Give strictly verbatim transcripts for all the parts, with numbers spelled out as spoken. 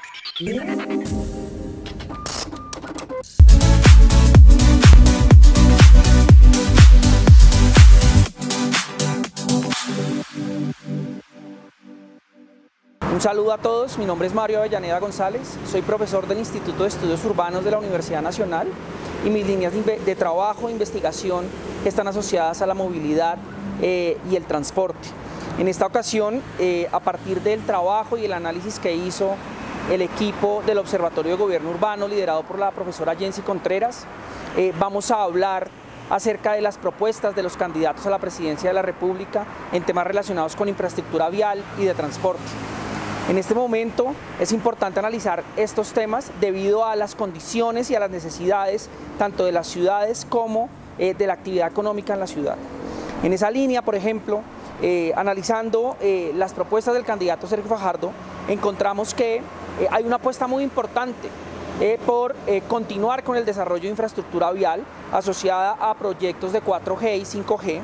Un saludo a todos, mi nombre es Mario Avellaneda González, soy profesor del Instituto de Estudios Urbanos de la Universidad Nacional y mis líneas de trabajo e investigación están asociadas a la movilidad eh, y el transporte. En esta ocasión, eh, a partir del trabajo y el análisis que hizo el equipo del Observatorio de Gobierno Urbano liderado por la profesora Jensi Contreras, eh, vamos a hablar acerca de las propuestas de los candidatos a la presidencia de la República en temas relacionados con infraestructura vial y de transporte. En este momento es importante analizar estos temas debido a las condiciones y a las necesidades tanto de las ciudades como eh, de la actividad económica en la ciudad. En esa línea, por ejemplo, eh, analizando eh, las propuestas del candidato Sergio Fajardo, encontramos que eh, hay una apuesta muy importante eh, por eh, continuar con el desarrollo de infraestructura vial asociada a proyectos de cuatro G y cinco G.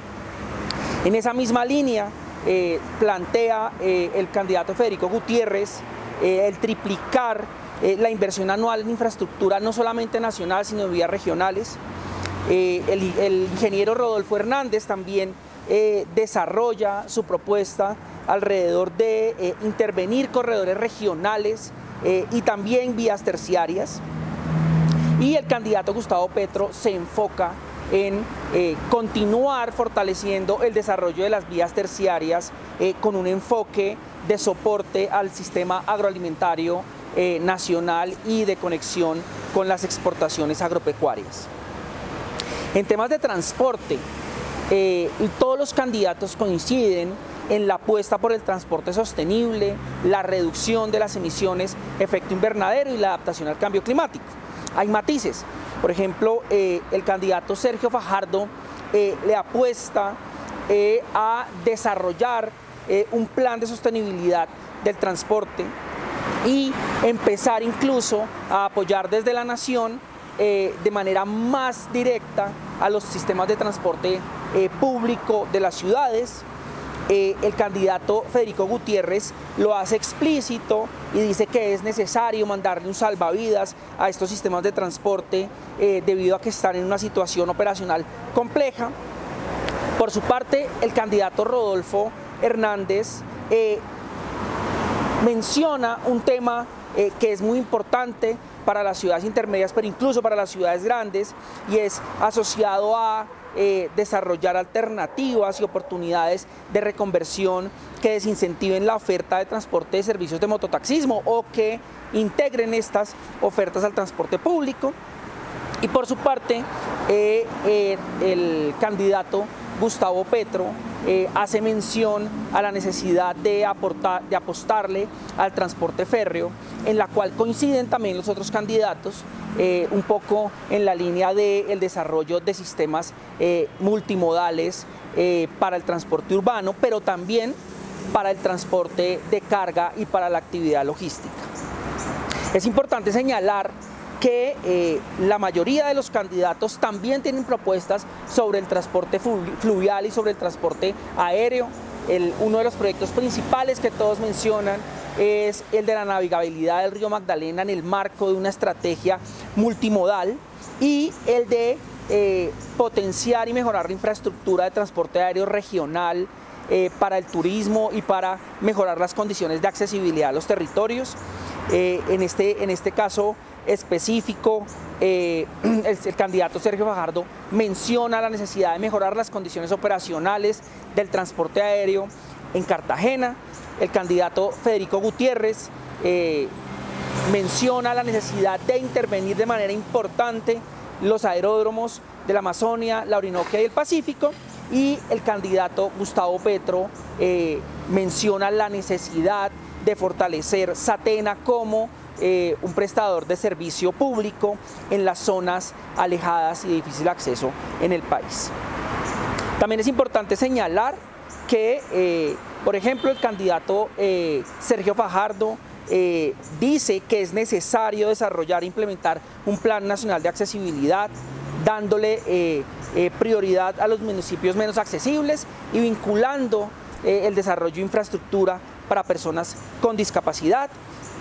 En esa misma línea, Eh, plantea eh, el candidato Federico Gutiérrez eh, el triplicar eh, la inversión anual en infraestructura no solamente nacional sino en vías regionales. Eh, el, el ingeniero Rodolfo Hernández también eh, desarrolla su propuesta alrededor de eh, intervenir corredores regionales eh, y también vías terciarias. Y el candidato Gustavo Petro se enfoca en eh, continuar fortaleciendo el desarrollo de las vías terciarias eh, con un enfoque de soporte al sistema agroalimentario eh, nacional y de conexión con las exportaciones agropecuarias. En temas de transporte, eh, todos los candidatos coinciden en la apuesta por el transporte sostenible, la reducción de las emisiones de efecto invernadero y la adaptación al cambio climático. Hay matices. Por ejemplo, eh, el candidato Sergio Fajardo eh, le apuesta eh, a desarrollar eh, un plan de sostenibilidad del transporte y empezar incluso a apoyar desde la nación eh, de manera más directa a los sistemas de transporte eh, público de las ciudades. Eh, el candidato Federico Gutiérrez lo hace explícito y dice que es necesario mandarle un salvavidas a estos sistemas de transporte eh, debido a que están en una situación operacional compleja. Por su parte, el candidato Rodolfo Hernández eh, menciona un tema eh, que es muy importante para las ciudades intermedias, pero incluso para las ciudades grandes, y es asociado a Eh, desarrollar alternativas y oportunidades de reconversión que desincentiven la oferta de transporte de servicios de mototaxismo o que integren estas ofertas al transporte público. Y por su parte, eh, eh, el candidato Gustavo Petro eh, hace mención a la necesidad de, aportar, de apostarle al transporte férreo, en la cual coinciden también los otros candidatos, eh, un poco en la línea del desarrollo de sistemas eh, multimodales eh, para el transporte urbano, pero también para el transporte de carga y para la actividad logística. Es importante señalar que eh, la mayoría de los candidatos también tienen propuestas sobre el transporte fluvial y sobre el transporte aéreo. El, uno de los proyectos principales que todos mencionan es el de la navegabilidad del río Magdalena en el marco de una estrategia multimodal y el de eh, potenciar y mejorar la infraestructura de transporte aéreo regional eh, para el turismo y para mejorar las condiciones de accesibilidad a los territorios. Eh, en, este, en este caso específico, eh, el, el candidato Sergio Fajardo menciona la necesidad de mejorar las condiciones operacionales del transporte aéreo en Cartagena. El candidato Federico Gutiérrez eh, menciona la necesidad de intervenir de manera importante los aeródromos de la Amazonia, la Orinoquia y el Pacífico, y el candidato Gustavo Petro eh, menciona la necesidad de fortalecer Satena como eh, un prestador de servicio público en las zonas alejadas y de difícil acceso en el país. También es importante señalar que, eh, por ejemplo, el candidato eh, Sergio Fajardo eh, dice que es necesario desarrollar e implementar un plan nacional de accesibilidad, dándole eh, eh, prioridad a los municipios menos accesibles y vinculando eh, el desarrollo de infraestructura para personas con discapacidad.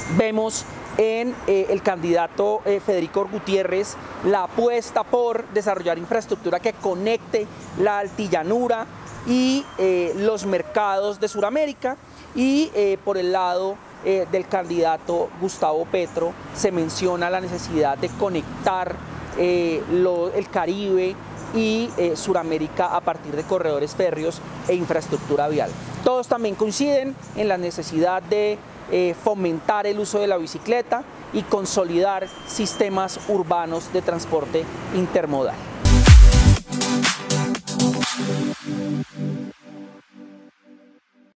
Vemos en eh, el candidato eh, Federico Gutiérrez la apuesta por desarrollar infraestructura que conecte la altillanura y eh, los mercados de Sudamérica, y eh, por el lado eh, del candidato Gustavo Petro se menciona la necesidad de conectar eh, lo, el Caribe y eh, Sudamérica a partir de corredores férreos e infraestructura vial. Todos también coinciden en la necesidad de eh, fomentar el uso de la bicicleta y consolidar sistemas urbanos de transporte intermodal.